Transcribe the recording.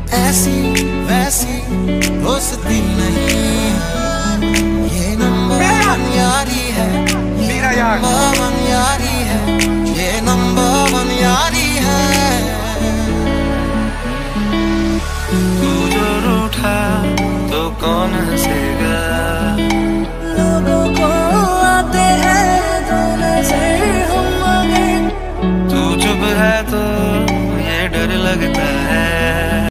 ऐसी वैसी दोस्ती नहीं, ये नंबर वन यारी है, मेरा यार।